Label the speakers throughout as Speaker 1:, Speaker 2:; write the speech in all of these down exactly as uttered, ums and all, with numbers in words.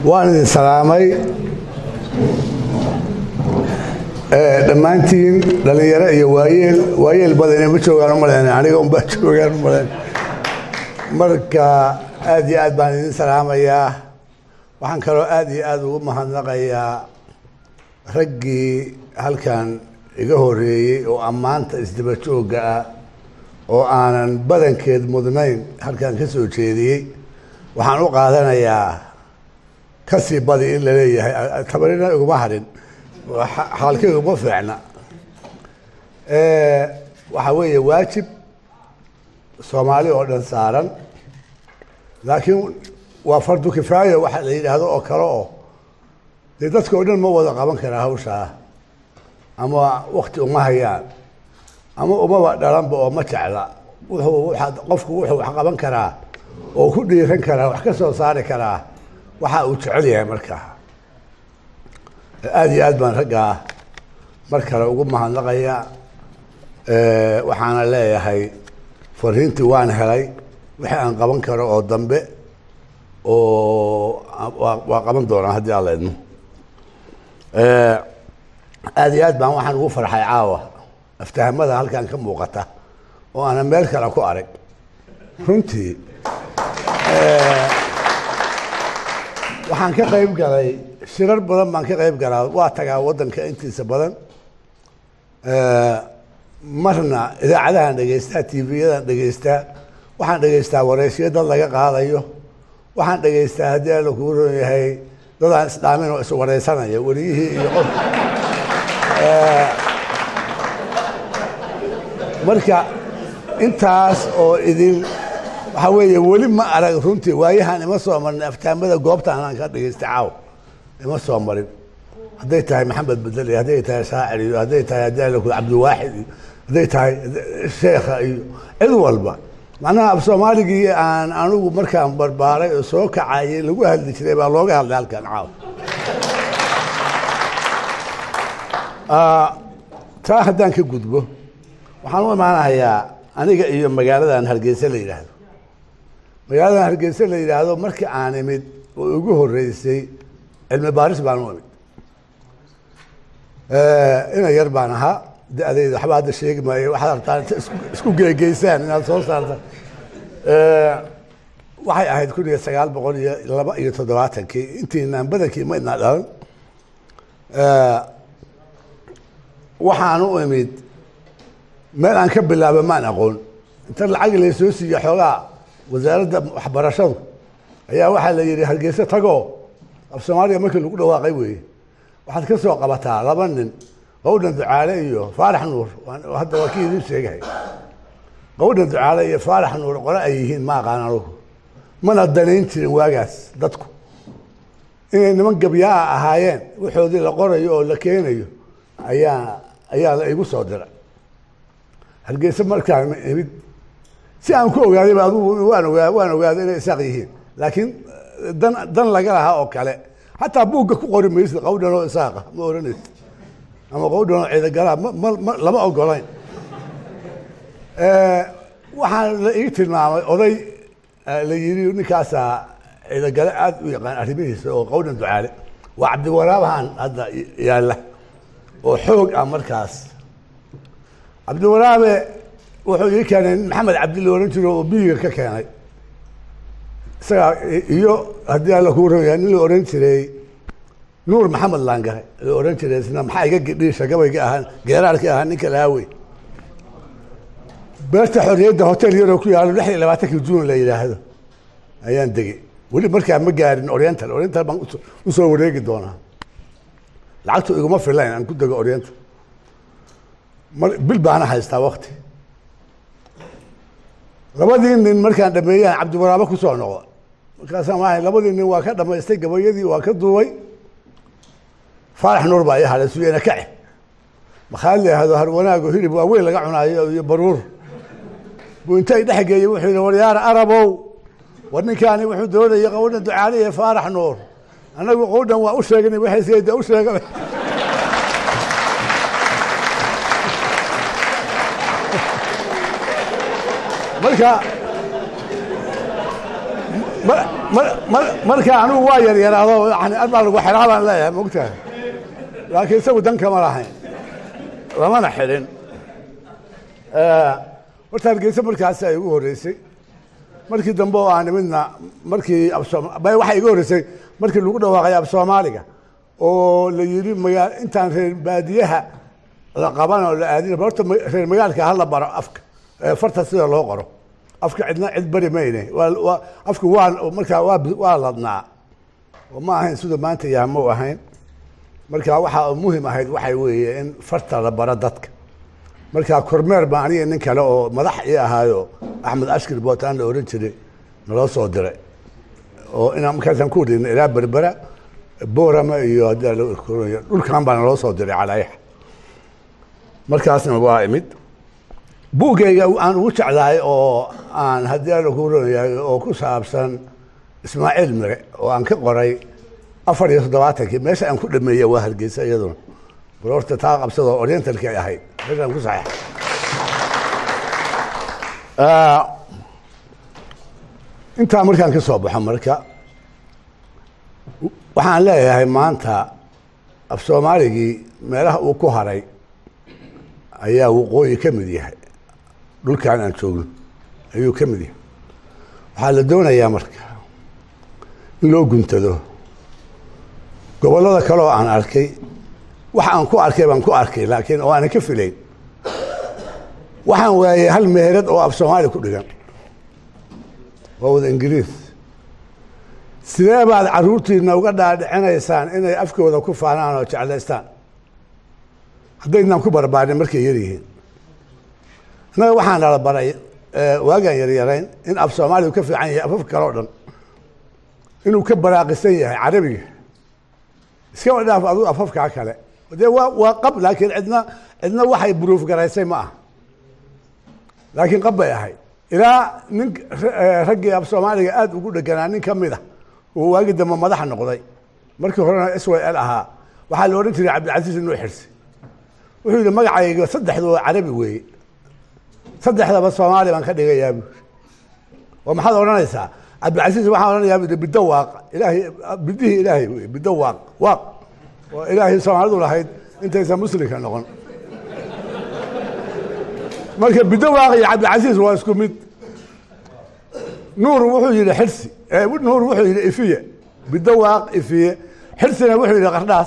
Speaker 1: وأنا سلامي dhammaantiin dhalinyaro iyo waayeel waayeel badan ma joogaan umaleyn aniga un baa joogaan umaleyn marka aad iyo aad baan idin salaamayaa waxaan kaloo aad iyo aad ugu mahadnaqayaa raggii halkan iga horeeyey oo ammaanta isdaba joogga ah oo aanan badankeed mudnayn halkan ka soo jeediyey waxaan u qaadanayaa kasii badi in la leeyahay tabarina iguma harin xaalkeedu ma fiicna waxa weeye waajib Soomaali oo dhan saaran laakiin waa fardu kifaaya waxa la yiraahdo oo kale oo dadka oo dhan ma wada qaban karaa hawsha ama waqti uma hayaan ama uma dhalanba oo ma jecla wuxuu waxa qofku wuxuu wax qaban karaa oo ku dhiiran karaa wax ka soo saari karaa waxa uu jecel yahay markaa aad iyo aad baan raggaa mar kale ugu mahadnaqayaa waxaana leeyahay fariintii waan helay wixii aan qaban karo oo dambe oo waa qaban doonaa haddii alla idmo aad iyo aad baan waxaan ugu farxay caawa aftahamada halkan ka muuqata oo aanan meel kale ku arag runtii waxaan ka qayb galay shirar badan baan ka qayb galaa waa tagaa waddanka intiisa badan marna idaacadahan dhegaystaa tvyadan dhegaystaa waxaan dhegaystaa wareysyo dad laga qaadayo waxaan dhegaystaa haddii alla kugu ron yahay dadaan isdhaamin oo iswareysanaya weliyihii iyo qof marka intaas oo idin waxa weeye weli ma arag runtii waayahan ima soo marnay aftaamada goobtaan aan ka dhegaystay caaw ima soo marin hadday tahay maxamed bedeli hadday tahay shaacir iyo hadday tahay hadii cabdiwaaxid iyo hadday tahay sheekha iyo cid walba macnaha af soomaaligii aan anigu markaan barbaaray oo soo kacayay lagu hadli jiray baa looga hadlay halkan caaw taa haddaan ka gudbo waxaan u imaanayaa aniga iyo magaaladan Hargeysa la yiraahdo magaaladan Hargeysa la yiraahdo markii aan imid oo ugu horeysay cilmi baaris baan u imid ina yar baan ahaa da'dayda waxba hadda sheegi maayo waxaad artaan isku geegeysaan inaad soo saarta waxay ahayd kun iyo sagaal boqol iyo laba iyo toddobaatankii intiinaan badankii ma idnaa dhalan waxaan u imid meel aan ka bilaabo maan aqoon inta lacag la soo siiyo xoogaa wasaaradda waxbarashadu ayaa waxaa la yidhi Hargeysa tago af Soomaaliya markii lagu dhawaaqay weeye waxaad ka soo qabataa laba nin qowdan ducaale iyo faarax nuur hadda waa kii idin sheegay qowdan ducaale iyo faarax nuur qora ay yihiin ma aqaan anigu mana danayn jirin waagaas dadku inay niman gabyaa ahaayeen wuxoodii la qorayo oo la keenayo ayaa ayaa la igu soo diray Hargeysa markaan imid si aan ku ogaaday baa adigu waan ogaaday waan ogaaday inay isaaq yihiin laakiin dan dan laga lahaa oo kale hatta buugga ku qori maysid qowdan oo isaaq ma oranaysid ama qowdan oo ciida galaa lama ogolayn ee waxaan la ii tilmaamay oday la yiri ninkaas ciida gala aad u yaqaan arrimihiisa oo qowdan ducaale waa cabdi waraabahan hadda yaala oo xoog ah markaas cabdi waraabe wuxuu ii keenay maxamed cabdi la oran jiray oo biiga ka keenay isaga iyo haddii alla ku royaa nin la oran jiray nuur maxamed laangare la oran jiray isna maxaa iga gidhiisha gabayga ahaan geeraarka ahaan ninka laawey beerta xorriyadda hotel yaro ku yaalo lix iyo labaatanka juun la yiraahdo ayaan degay weli markaa ma gaarin oriental oriental baan u soo wareegi doonaa lacagtu iguma filayn aan ku dego oriental bil baan haystaa waqti labadii nin markaan dhameeyay cabdi waraabe ku soo noqdo markaasaan waxay labadii nin waa ka dhamaystay gabayadii waa ka duubay faarax nuur baa yahay suuyana kaci maxaa leeyahay har wanaago hilib waa weyn laga cunaayo iyo baruur buu intay dhaxgeeyay wuxuu yiri waryaar arabow war ninkaani wuxuu doonayay qowdan ducaale ee faarax nuur anagu qowdan waa u sheegnay waxay seeyay u sheegay marka marka anigu waa yar yaraado yani arbaa lagu xiraa baan leeyahay mogtahay laakiin isagu dan kama lahayn lamana xirin horta Hargeysa markaas ay ugu horeysay markii dambe oo aan midna markii bay waxa iga horeysay markii lagu dhawaaqay af Soomaaliga oo la yiri magaal intaan reer baadiyaha la qaban oo la aadin horta reer magaalka hal la baro afka farta sida loo qoro afka cidna cid bari meeyne waa afku waa marka waa waa ladnaa وما هين سودا ما أنت يا مو هين مركا واحد مهم هيد واحد وين فرت على بردتك مركا كورمير بعني إنك لو مدح إيه هايو أحمد أشكر بوتان لو رنتري نلا صادرة وإنا مكان كود إن إلى بربرة بورا ما يهدا لو كل كلام بنا نلا صادرة عليه مركا أصلا وايمد بوجي أنا وش على أو أنا هدي له كورة أو كوسابسن إسماعيل مري وأنا كقري أفر يصدقاتك ماشي أنا كل ما يواهر جيسا يدون بروحت تاقب صدق أورينت الكي هاي هذا مو صحيح آه. أنت أمريكان كصوب حمركا وحان لا يا هاي ما أنت الصومالي ما له وكهري أيها وقوي كمدي هاي دول كان أنشوف أيوه كمدي حال دونا يا مركا لو قلت له قبل هذا كلو عن أركي وحن كو أركي بان كو أركي لكن وأنا كفلين وحن ويا هالمهرد أو أبصمالي كل جن وهو الإنجليز سنة بعد عروتي إنه قد أنا إنسان إنه أفكر وذا كوف أنا وتعالى إنسان حدينا كبر بعد مركي يريهن أنا وحن على براي واجا يريرين إن أبصمالي وكفي عني أفكر أردن إنه كبر قصية عربي سوى ده أظن أفكر عكلا وده وقبل لكن عندنا عندنا واحد بروف قريسي معه لكن قبل يا هاي إلى نك رجع بصومالي قاد وقول لك أنا نكمل ده وواجد لما مدح النقضي مركب هنا أسوأ قالها وحال ورنت عبد العزيز إنه يحرس وهو لما جاي صدق هذا عربي وي صدق هذا بصومالي ما خدي جايبه وما حدا ورنا يسا عبد العزيز ما حدا ورنا بالدواق إلهي بديه إلهي بالدواق واق وإلهي صومالي ولا هيد أنت إذا مسلم كان لغن مركب بدواق يا عبد العزيز واسكميت نور وحي إلى حرسي نور وحي إلى إفية بدواق إفية حرسنا وحي إلى قرداس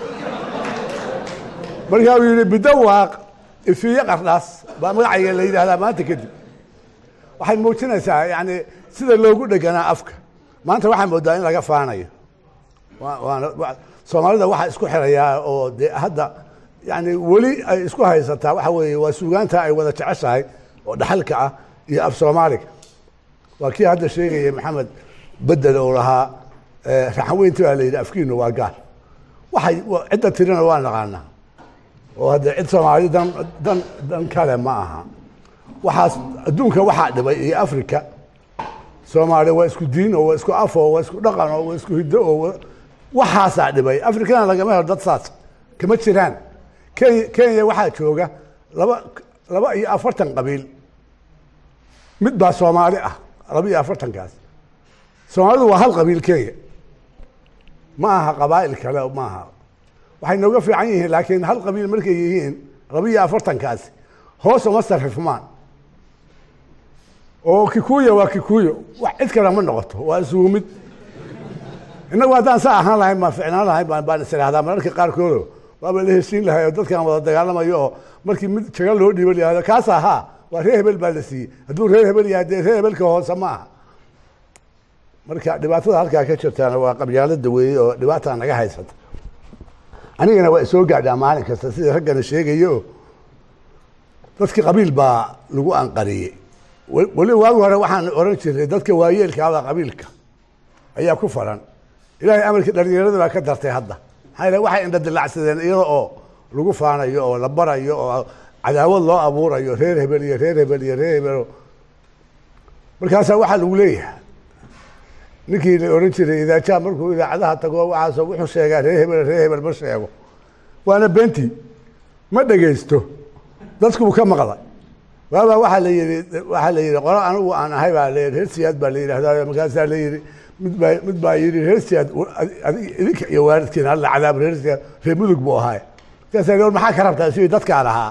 Speaker 1: مركب يلي بدواق إفية قرداس بمرعي اللي هذا ما تكذب waxay muujinaysaa yani sida loogu dhaganaa afka maanta waxaan moodaa in laga faanayo waa Soomaalida waxa isku xirayaa oo hadda yani wali ay isku haysataa waxa weeye waa suugaanta ay wada jeceshahay oo dhaxalka ah iyo af Soomaaliga waa kii hadda sheegay Maxamed bedel oo lahaa raxweynta la yiraahdo afkiina waa gaar waxay cidda tirina waa naqaana oo hadda cid Soomaali dan dan dan kale ma aha waxaas adduunka waxa dhibay ee Afrika Soomaaliya waa isku diin oo isku af oo isku dhaqan oo isku hiddo oo waxaas dhibay Afrikana laga ma dad saas kama jiraan Kenya waxa jooga laba laba iyo afartan qabiil mid baa Soomaali ah laba iyo afartan kaas Soomaalidu waa hal qabiil Kenya ma aha qabaa'il kale ma aha waxay nooga fiican yihiin laakiin hal qabiil markay yihiin laba iyo afartan kaas hoos uma sarfmaan oo Kikuyu waa Kikuyu wax cid kale ma noqoto waa suumid inagu hadaan saa ahaan lahayn ma ficnaan lahayn baan baan isiraahdaa mararka qaar koolo waaba la heshiin lahayd dadkan wada dagaalamayo markii mid jaga loo dhiibay yahay kaas aha waa reer hebel baa la siiyay haduu reer hebel yahay reer hebelka hoose ma aha marka dhibaatada halka ka jirtaana waa qabyaalada weeye oo dhibaatada naga haysata anigana waa soo gaadhaa maalin kasta sida raggan sheegayo dadka qabiil baa lagu anqariyay wali waagu hore waxaan oran jiray dadka waayeelka ah qabiilka ayaa ku faran ilaahay amarka dhalinyarada baa ka dartay hadda hayla waxay inda dilacsadeen iyada oo lagu faanayo oo la barayo oo cadaawad loo abuurayo reer hebel iyo reer hebel iyo reer hebel markaas waxa lagu leeyahay ninkii la oran jiray idaajaa markuu idaacadaha tago waxa wuxuu sheegaa reer hebel reer hebel ma sheego waana beenti ma dhageysto dadku ka maqlay waaba waxa la yiri waxa la yiri qoro anigu aan ahay baa la yiri siyaad baa la yiraahdaa markaas la yiri mid baa mid baa yidhi reersiyaad idinka iyo waalidkiina alla cadaab reersiyaad reer mudug buu ahaay markaasaan yidhi maxaa ka rabtaa sidii dadkaan ahaa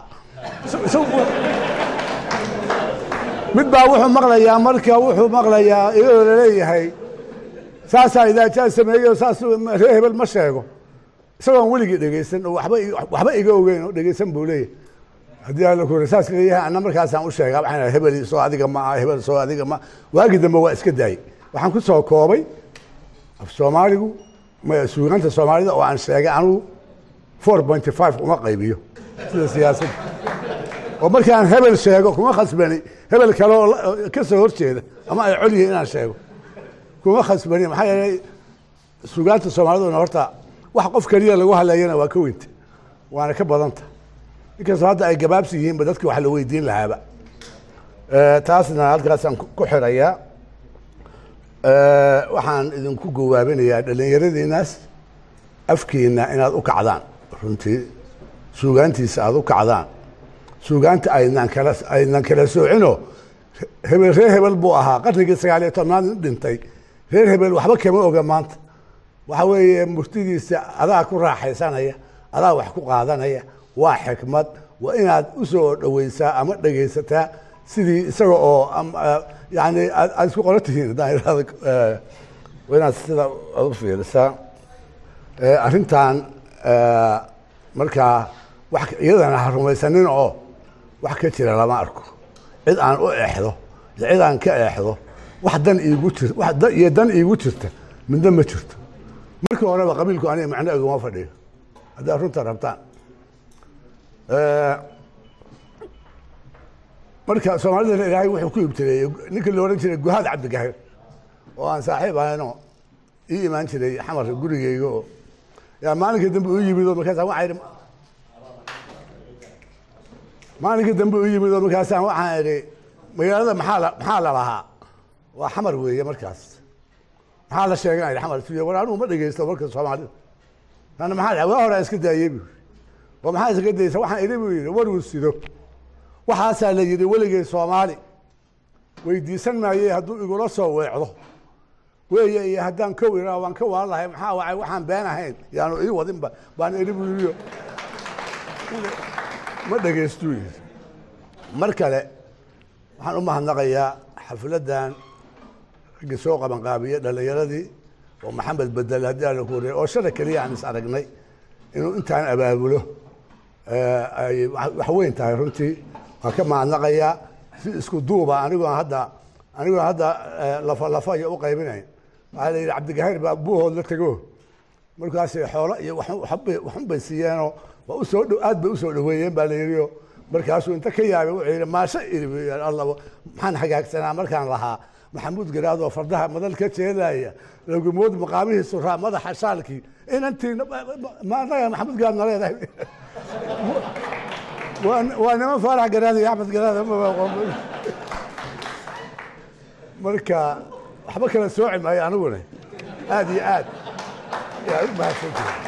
Speaker 1: mid baa wuxuu maqlayaa marka wuxuu maqlayaa iyadoo laleeyahay saasaa idaajaa sameeyo saas reer hebel ma sheego isagoon weligii dhegaysan oo waxba waxba iga ogeyn oo dhegaysan buu leeyahay haddii alla ku saas leeyahay anna markaasaan u sheegaa waxaan hebel soo adiga ma aha hebel soo adiga ma waagii dambe waa iska daayay waxaan ku soo koobay af soomaaligu suugaanta soomaalida oo aan sheegay anugu four point five uma qaybiyo sida siyaasadda oo markii aan hebel sheego kuma khasbani hebel kale oo ka soo horjeeda ama ay col yihiin inaan sheego kuma khasbani maxaa yeelay suugaanta soomaaliduna horta wax qof keliya lagu hadlayana waa ka weynta waana ka badanta inkastoo hadda ay gabaabsi yihiinba dadki wax la weydiin lahaaba taasna halkaasaan ku xirayaa waxaan idinku gawaabinayaa dhallinyaradiinaas afkiina inaad u kacdaan runtii suugaantiisa aad u kacdaan suugaanta aynan kala aynan kala soocino hebel reer hebel buu ahaa qarnigii sagaal iyo tobnaad dhintay reer hebel waxba kama oga maanta waxa weeye murtidiisa adaa ku raaxaysanaya adaa wax ku qaadanaya waa xikmad waa inaad u soo dhawaysaa ama dhegaysataa sidii isaga oo yani aad isku qoran tihiin haddaan irahdo waa inaad sida aad u fiirisaa arrintan markaa wax iyadana ha rumaysanin oo wax ka jira lama arko cid aan u eexdo iyo cid aan ka eexdo wax dan iigu jir wax iyo dan iigu jirta midna ma jirto markii horeba qabiilku aniga macno iguma fadhiyo haddaad runta rabtaan marka soomaalidana ilaahay wuxuu ku ibtileeyey ninkii la odhan jiray guhaad cabdigahir oo aan saaxiib ahayno ii imaan jiray xamar gurigeyga oo yaa maalinkii dambe u yimid oo markaasaan waxaa idhi maalinkii dambe u yimid oo markaasaan waxaan idhi magaalada maxaa la maxaa la lahaa waa xamar weeye markaas maxaa la sheegan idhi xamar suuya war anugu ma dhegaysto marka soomaalida ana maxaa waa hore iska daayey bu oo maxaa iska daysa waxaan idhi buu yidhi war uu sido waxaasaa la yidhi weligay soomaali weydiisan maayey hadduu igula soo weecdo weeye iyo haddaan kow iraa waan ka waan lahay maxaa wacay waxaan been ahayn yaanu ii wadinba baan idhi buu yidhi ma dhagaystuu yidhi mar kale waxaan u mahadnaqayaa xafladdan raggii soo qabanqaabiye dhallinyaradii oo maxamed bedel haddii aan la ku wariyay oo shala keliya aan is aragnay inuu intaan abaabulo ay wax weyn tahay runtii waan ka mahadnaqayaa si isku duuba anigoo hadda anigoo hadda lafa lafa iyo u qaybinayn waxaa la yidhi cabdigahir baa buuhood la tego markaasay xoolo iyo waxun bay siiyeenoo waa usoo dhow aad bay usoo dhaweeyeen baa la yidhi oo markaasuu inta ka yaabay wuxuu yidhi maasha iri alla maxaan hagaagsanaa markaan lahaa maxamuud garaad oo fardaha madal ka jeedaya lagumood maqaamihiisu raa madaxa shaalkii inantiina ma anaga maxamuud garaad naleedahay waa niman faarax garaad iyo axmed garaad marka waxba kala sooci maayo aniguna aad iyo aad yaa u mahadsantihi